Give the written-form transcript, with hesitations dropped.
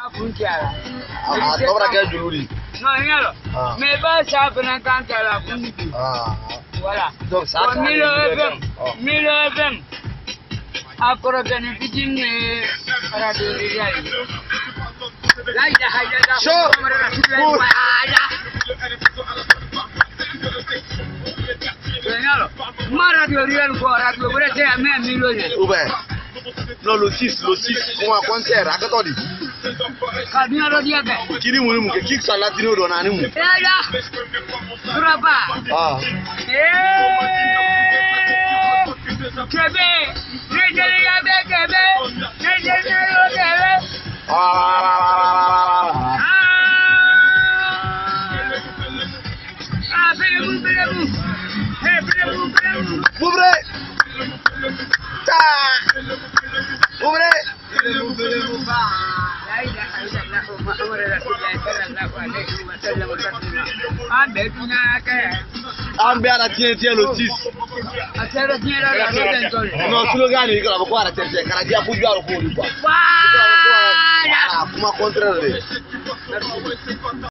Cobra que juri. No, yalo. Me va a penar canta la punti. Voilà. Donc ça. Milo FM. Akoro gani kijin radio real. Laida hayda. Show. Yalo. Ma radio real ko radio bure te ame milo ne. Ube. Non le 6 pour un concert à Katodi. Kabina radio ke. Kiri mu ke kick sa latino do na ni mu. Ya. Suraba. Kebe. Kebe. Ambia la tiens le 6. Non, slogan il grave qua la tiens cara dia fu giaro ko di qua. Voilà, kuma contraire.